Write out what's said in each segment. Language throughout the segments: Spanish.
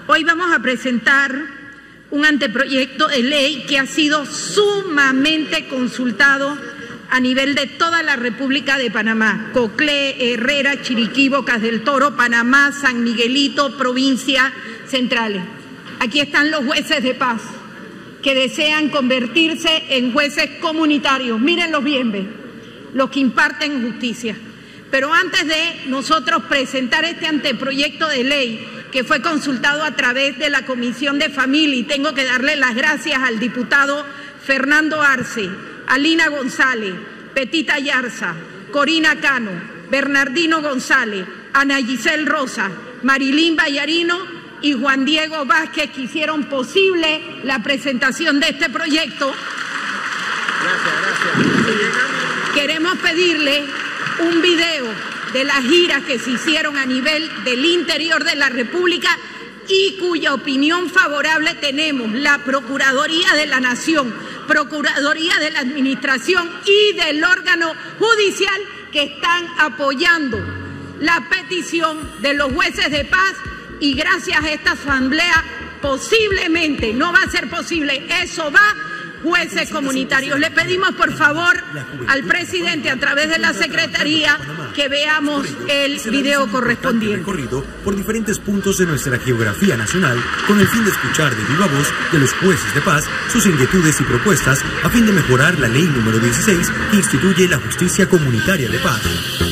Hoy vamos a presentar un anteproyecto de ley que ha sido sumamente consultado a nivel de toda la República de Panamá: Coclé, Herrera, Chiriquí, Bocas del Toro, Panamá, San Miguelito, provincias centrales. Aquí están los jueces de paz que desean convertirse en jueces comunitarios. Mírenlos bien, ¿ven? Los que imparten justicia. Pero antes de nosotros presentar este anteproyecto de ley, que fue consultado a través de la Comisión de Familia, y tengo que darle las gracias al diputado Fernando Arce, a Lina González, Petita Yarza, Corina Cano, Bernardino González, Ana Giselle Rosa, Marilín Vallarino y Juan Diego Vázquez, que hicieron posible la presentación de este proyecto. Gracias. Queremos pedirle un video de las giras que se hicieron a nivel del interior de la República y cuya opinión favorable tenemos la Procuraduría de la Nación, Procuraduría de la Administración y del órgano judicial, que están apoyando la petición de los jueces de paz, y gracias a esta asamblea posiblemente, no va a ser posible, eso va, jueces comunitarios. Le pedimos por favor al presidente, a través de la Secretaría, que veamos el video correspondiente. Recorrido por diferentes puntos de nuestra geografía nacional con el fin de escuchar de viva voz de los jueces de paz sus inquietudes y propuestas a fin de mejorar la ley número 16 que instituye la justicia comunitaria de paz.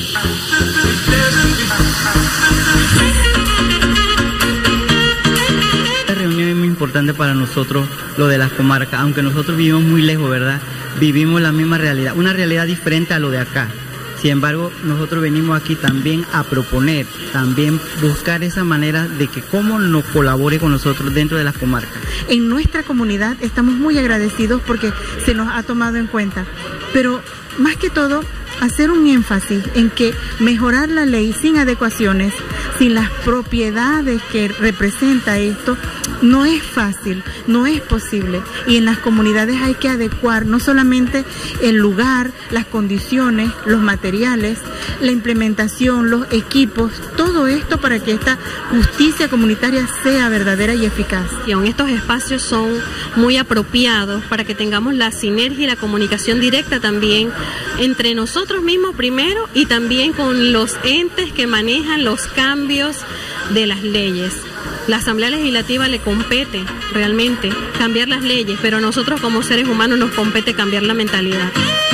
Importante para nosotros lo de las comarcas, aunque nosotros vivimos muy lejos, ¿verdad? Vivimos la misma realidad, una realidad diferente a lo de acá. Sin embargo, nosotros venimos aquí también a proponer, también buscar esa manera de que cómo nos colabore con nosotros dentro de las comarcas. En nuestra comunidad estamos muy agradecidos porque se nos ha tomado en cuenta, pero más que todo, hacer un énfasis en que mejorar la ley sin adecuaciones, sin las propiedades que representa esto, no es fácil, no es posible. Y en las comunidades hay que adecuar no solamente el lugar, las condiciones, los materiales, la implementación, los equipos, todo esto para que esta justicia comunitaria sea verdadera y eficaz. Estos espacios son muy apropiados para que tengamos la sinergia y la comunicación directa también entre nosotros mismos primero y también con los entes que manejan los cambios de las leyes. La Asamblea Legislativa le compete realmente cambiar las leyes, pero a nosotros como seres humanos nos compete cambiar la mentalidad.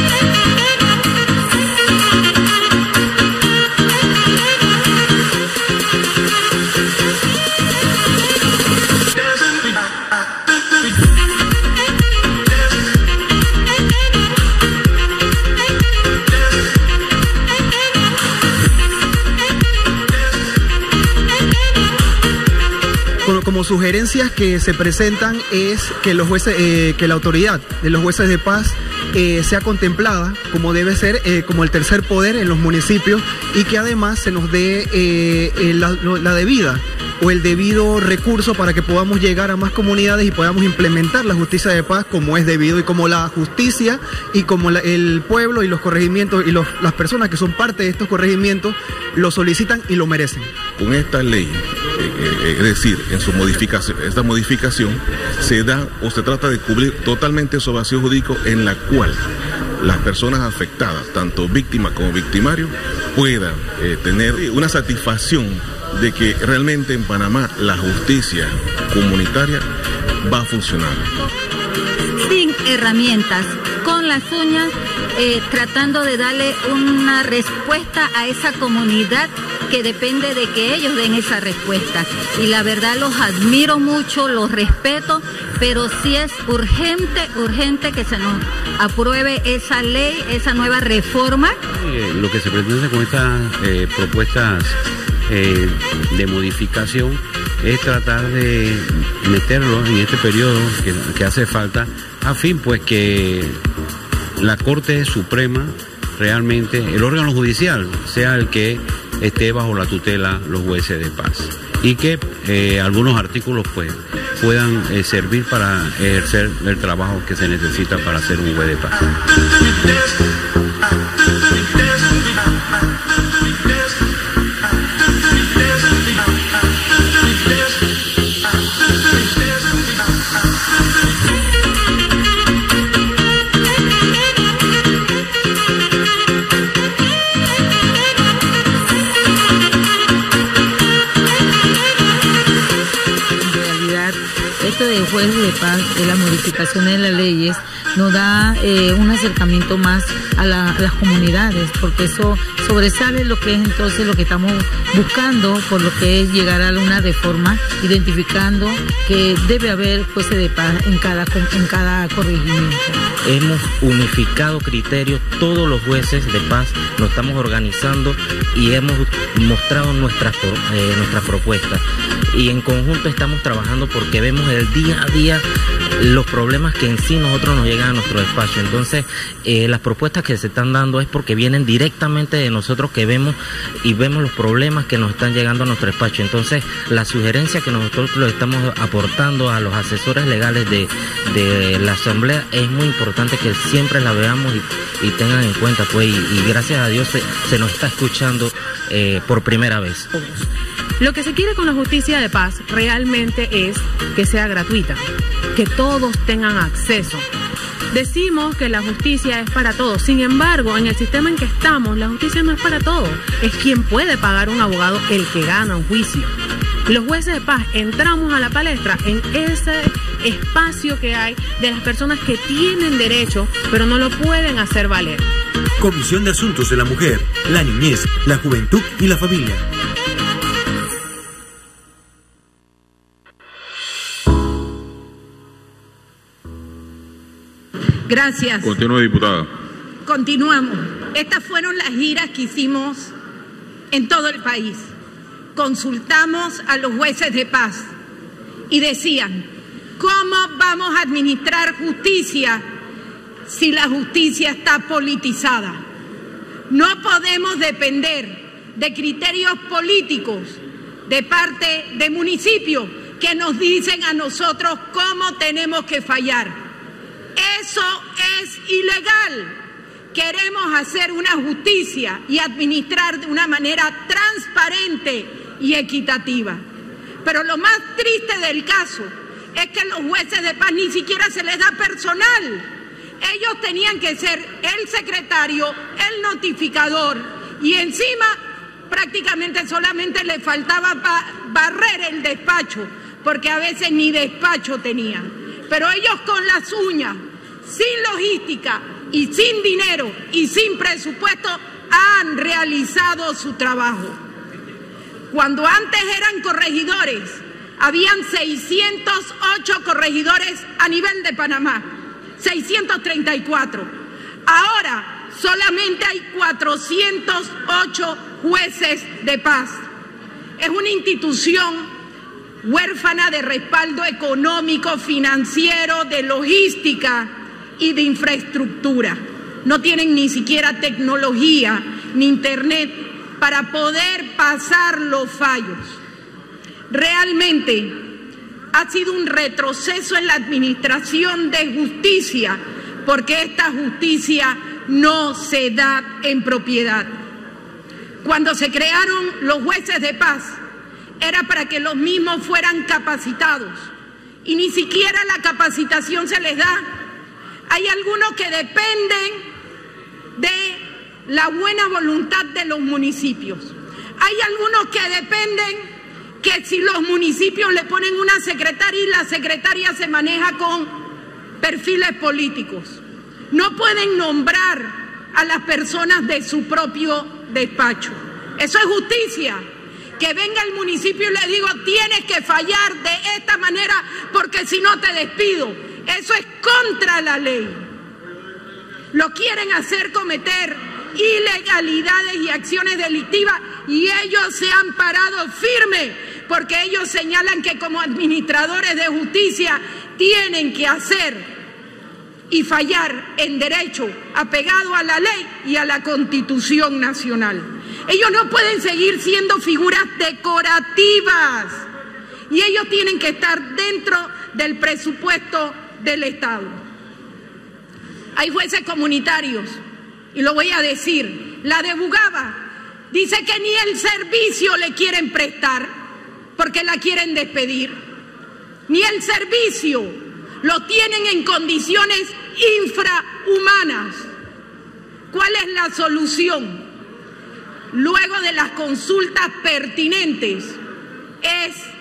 Como sugerencias que se presentan es que los jueces, que la autoridad de los jueces de paz sea contemplada como debe ser, como el tercer poder en los municipios, y que además se nos dé la debida o el debido recurso para que podamos llegar a más comunidades y podamos implementar la justicia de paz como es debido y como la justicia y como el pueblo y los corregimientos y las personas que son parte de estos corregimientos lo solicitan y lo merecen. Con esta ley, es decir, en su modificación, esta modificación se da o se trata de cubrir totalmente esos vacíos jurídicos en la cual las personas afectadas, tanto víctimas como victimarios, puedan tener una satisfacción de que realmente en Panamá la justicia comunitaria va a funcionar. Sin herramientas, con las uñas, tratando de darle una respuesta a esa comunidad que depende de que ellos den esa respuesta. Y la verdad los admiro mucho, los respeto, pero sí es urgente que se nos apruebe esa ley, esa nueva reforma. Lo que se pretende con estas propuestas de modificación es tratar de meterlo en este periodo que hace falta, a fin pues que la Corte Suprema, realmente el órgano judicial, sea el que esté bajo la tutela los jueces de paz, y que algunos artículos pues puedan servir para ejercer el trabajo que se necesita para ser un juez de paz. nombramiento de jueces de paz, de la modificación de las leyes, nos da un acercamiento más a las comunidades, porque eso sobresale lo que es entonces lo que estamos buscando, por lo que es llegar a una reforma, identificando que debe haber jueces de paz en cada corregimiento. Hemos unificado criterios, todos los jueces de paz nos estamos organizando y hemos mostrado nuestras propuestas. Y en conjunto estamos trabajando porque vemos el día a día los problemas que en sí nosotros nos llegan a nuestro despacho. Entonces, las propuestas que se están dando es porque vienen directamente de nosotros, que vemos los problemas que nos están llegando a nuestro despacho. Entonces, la sugerencia que nosotros le estamos aportando a los asesores legales de la Asamblea es muy importante que siempre la veamos y tengan en cuenta, pues, y gracias a Dios se nos está escuchando por primera vez. Lo que se quiere con la justicia de paz realmente es que sea gratuita, que todos tengan acceso. Decimos que la justicia es para todos, sin embargo, en el sistema en que estamos, la justicia no es para todos. Es quien puede pagar un abogado el que gana un juicio. Los jueces de paz entramos a la palestra en ese espacio que hay de las personas que tienen derecho, pero no lo pueden hacer valer. Comisión de Asuntos de la Mujer, la Niñez, la Juventud y la Familia. Gracias. Continúe, diputada. Continuamos. Estas fueron las giras que hicimos en todo el país. Consultamos a los jueces de paz y decían, ¿cómo vamos a administrar justicia si la justicia está politizada? No podemos depender de criterios políticos de parte de municipios que nos dicen a nosotros cómo tenemos que fallar. Eso es ilegal. Queremos hacer una justicia y administrar de una manera transparente y equitativa. Pero lo más triste del caso es que los jueces de paz ni siquiera se les da personal. Ellos tenían que ser el secretario, el notificador, y encima prácticamente solamente le faltaba barrer el despacho, porque a veces ni despacho tenían. Pero ellos con las uñas, sin logística y sin dinero y sin presupuesto, han realizado su trabajo. Cuando antes eran corregidores, habían 608 corregidores a nivel de Panamá, 634. Ahora solamente hay 408 jueces de paz. Es una institución huérfana de respaldo económico, financiero, de logística y de infraestructura. No tienen ni siquiera tecnología ni internet para poder pasar los fallos. Realmente ha sido un retroceso en la administración de justicia, porque esta justicia no se da en propiedad. Cuando se crearon los jueces de paz, era para que los mismos fueran capacitados, y ni siquiera la capacitación se les da. Hay algunos que dependen de la buena voluntad de los municipios. Hay algunos que dependen que si los municipios le ponen una secretaria y la secretaria se maneja con perfiles políticos. No pueden nombrar a las personas de su propio despacho. Eso es justicia. Que venga el municipio y le digo, tienes que fallar de esta manera porque si no te despido. Eso es contra la ley. Lo quieren hacer cometer ilegalidades y acciones delictivas, y ellos se han parado firme porque ellos señalan que como administradores de justicia tienen que hacer y fallar en derecho apegado a la ley y a la Constitución Nacional. Ellos no pueden seguir siendo figuras decorativas y ellos tienen que estar dentro del presupuesto del Estado. Hay jueces comunitarios, y lo voy a decir, la de Bugaba dice que ni el servicio le quieren prestar porque la quieren despedir, ni el servicio, lo tienen en condiciones infrahumanas. ¿Cuál es la solución? Luego de las consultas pertinentes, es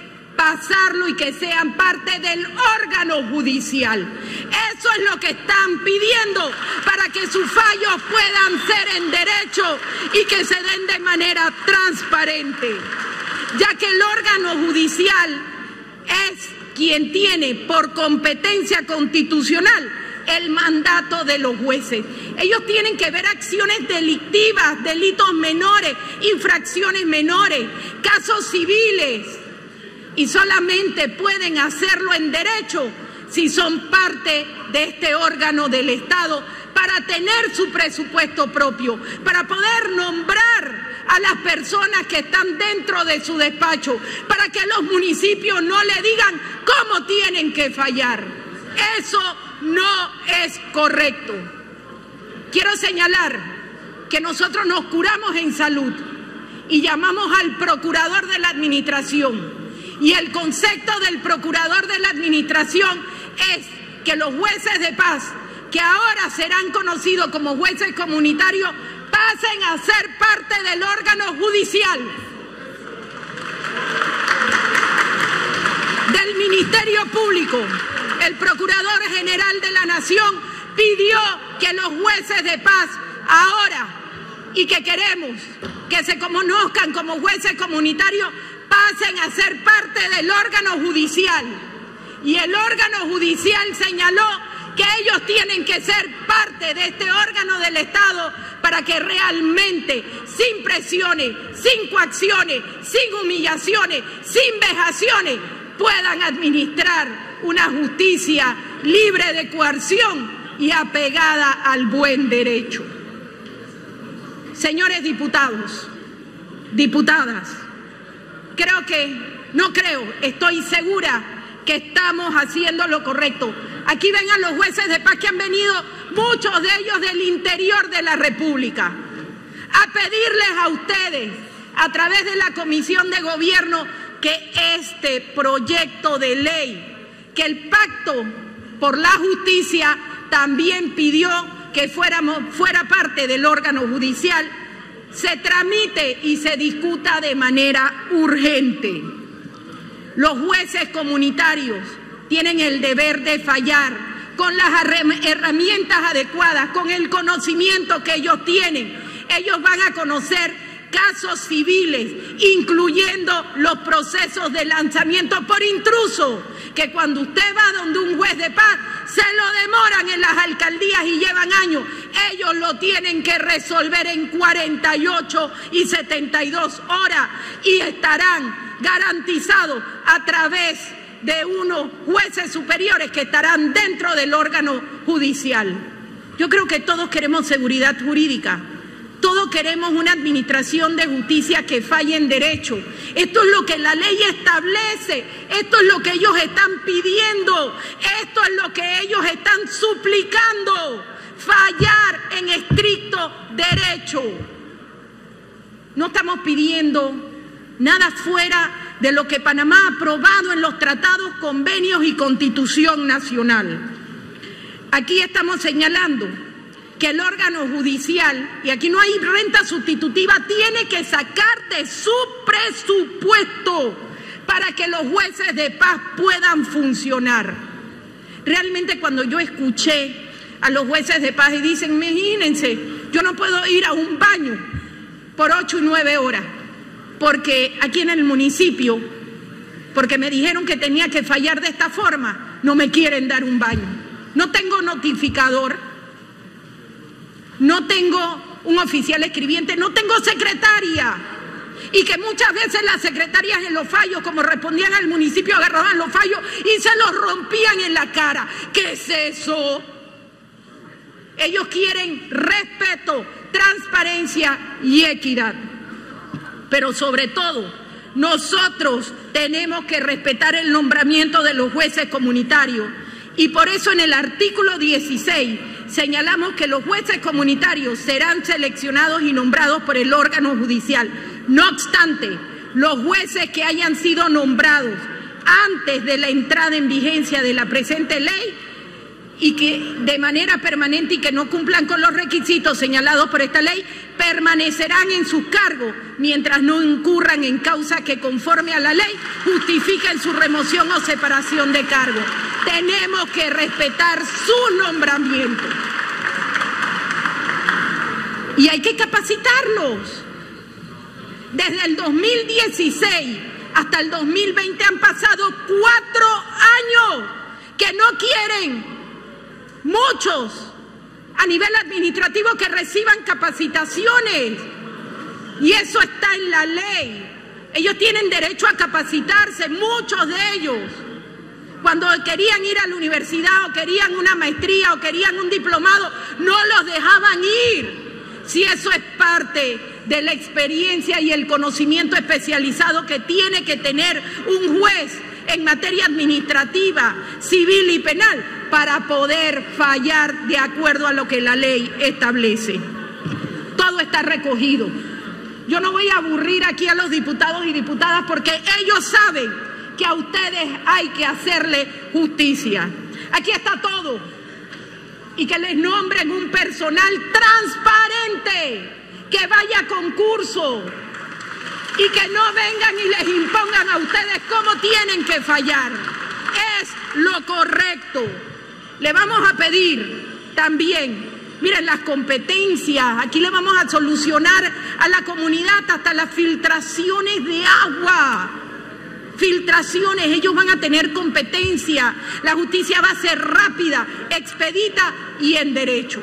pasarlo y que sean parte del órgano judicial. Eso es lo que están pidiendo para que sus fallos puedan ser en derecho y que se den de manera transparente, ya que el órgano judicial es quien tiene por competencia constitucional el mandato de los jueces. Ellos tienen que ver acciones delictivas, delitos menores, infracciones menores, casos civiles, y solamente pueden hacerlo en derecho si son parte de este órgano del Estado para tener su presupuesto propio, para poder nombrar a las personas que están dentro de su despacho, para que los municipios no le digan cómo tienen que fallar. Eso no es correcto. Quiero señalar que nosotros nos curamos en salud y llamamos al procurador de la administración. Y el concepto del procurador de la administración es que los jueces de paz, que ahora serán conocidos como jueces comunitarios, pasen a ser parte del órgano judicial, del Ministerio Público. El Procurador General de la Nación pidió que los jueces de paz ahora, y que queremos que se conozcan como jueces comunitarios, pasen a ser parte del órgano judicial. Y el órgano judicial señaló que ellos tienen que ser parte de este órgano del Estado para que realmente, sin presiones, sin coacciones, sin humillaciones, sin vejaciones, puedan administrar una justicia libre de coerción y apegada al buen derecho. Señores diputados, diputadas, estoy segura que estamos haciendo lo correcto. Aquí ven a los jueces de paz que han venido, muchos de ellos del interior de la República, a pedirles a ustedes, a través de la Comisión de Gobierno, que este proyecto de ley, que el Pacto por la Justicia también pidió que fuera parte del órgano judicial, se tramite y se discuta de manera urgente. Los jueces comunitarios tienen el deber de fallar con las herramientas adecuadas, con el conocimiento que ellos tienen. Ellos van a conocer casos civiles, incluyendo los procesos de lanzamiento por intruso, que cuando usted va donde un juez de paz, se lo demoran en las alcaldías y llevan años. Ellos lo tienen que resolver en 48 y 72 horas y estarán garantizados a través de unos jueces superiores que estarán dentro del órgano judicial. Yo creo que todos queremos seguridad jurídica. Todos queremos una administración de justicia que falle en derecho. Esto es lo que la ley establece, esto es lo que ellos están pidiendo, esto es lo que ellos están suplicando, fallar en estricto derecho. No estamos pidiendo nada fuera de lo que Panamá ha aprobado en los tratados, convenios y Constitución Nacional. Aquí estamos señalando que el órgano judicial, y aquí no hay renta sustitutiva, tiene que sacar de su presupuesto para que los jueces de paz puedan funcionar. Realmente cuando yo escuché a los jueces de paz y dicen, imagínense, yo no puedo ir a un baño por 8 y 9 horas, porque aquí en el municipio, porque me dijeron que tenía que fallar de esta forma, no me quieren dar un baño. No tengo notificador, no tengo un oficial escribiente, no tengo secretaria. Y que muchas veces las secretarias en los fallos, como respondían al municipio, agarraban los fallos y se los rompían en la cara. ¿Qué es eso? Ellos quieren respeto, transparencia y equidad. Pero sobre todo, nosotros tenemos que respetar el nombramiento de los jueces comunitarios. Y por eso en el artículo 16 señalamos que los jueces comunitarios serán seleccionados y nombrados por el órgano judicial. No obstante, los jueces que hayan sido nombrados antes de la entrada en vigencia de la presente ley y que de manera permanente y que no cumplan con los requisitos señalados por esta ley, permanecerán en sus cargos mientras no incurran en causa que conforme a la ley justifiquen su remoción o separación de cargo. Tenemos que respetar su nombramiento. Y hay que capacitarlos. Desde el 2016 hasta el 2020 han pasado 4 años que no quieren muchos a nivel administrativo que reciban capacitaciones. Y eso está en la ley. Ellos tienen derecho a capacitarse, muchos de ellos. Cuando querían ir a la universidad o querían una maestría o querían un diplomado, no los dejaban ir. Si eso es parte de la experiencia y el conocimiento especializado que tiene que tener un juez en materia administrativa, civil y penal para poder fallar de acuerdo a lo que la ley establece. Todo está recogido. Yo no voy a aburrir aquí a los diputados y diputadas porque ellos saben que a ustedes hay que hacerle justicia. Aquí está todo. Y que les nombren un personal transparente, que vaya a concurso y que no vengan y les impongan a ustedes cómo tienen que fallar. Es lo correcto. Le vamos a pedir también, miren, las competencias. Aquí le vamos a solucionar a la comunidad hasta las filtraciones de agua. Filtraciones, ellos van a tener competencia. La justicia va a ser rápida, expedita y en derecho.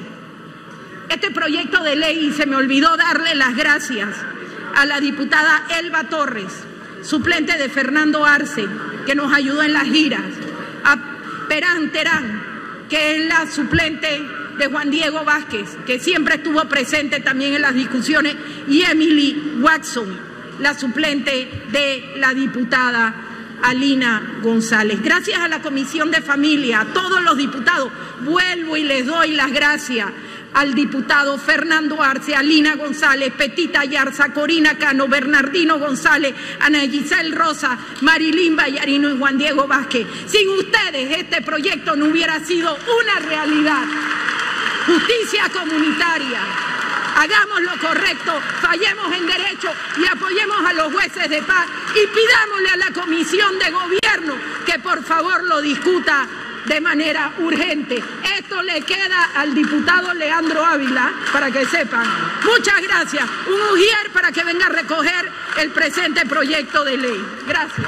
Este proyecto de ley, y se me olvidó darle las gracias a la diputada Elba Torres, suplente de Fernando Arce, que nos ayudó en las giras, a Perán Terán, que es la suplente de Juan Diego Vázquez, que siempre estuvo presente también en las discusiones, y Emily Watson, la suplente de la diputada Alina González. Gracias a la Comisión de Familia, a todos los diputados, vuelvo y les doy las gracias al diputado Fernando Arce, Alina González, Petita Yarza, Corina Cano, Bernardino González, Ana Giselle Rosa, Marilín Vallarino y Juan Diego Vázquez. Sin ustedes este proyecto no hubiera sido una realidad. Justicia comunitaria. Hagamos lo correcto, fallemos en derecho y apoyemos a los jueces de paz y pidámosle a la Comisión de Gobierno que por favor lo discuta de manera urgente. Esto le queda al diputado Leandro Ávila, para que sepan. Muchas gracias. Un ujier para que venga a recoger el presente proyecto de ley. Gracias.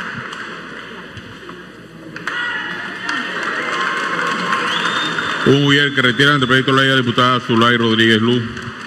Un ujier que retira ante el proyecto de ley de la diputada Zulay Rodríguez Luz.